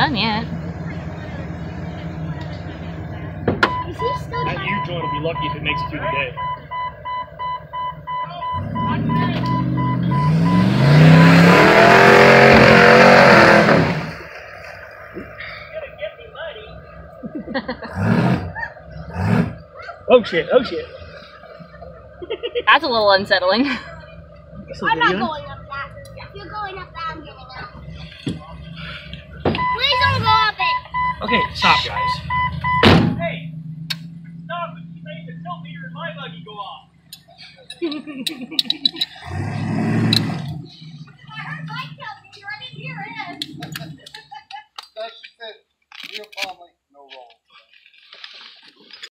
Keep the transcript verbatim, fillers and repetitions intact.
done yet. Is he still That trying? U joint will be lucky if it makes it through the day. Oh shit, oh shit. That's a little unsettling. I'm not going up that. If you're going up that, I'm getting up. Please don't go up it. Okay, stop, guys. Hey! Stop it! You made the tilt meter in my buggy go off.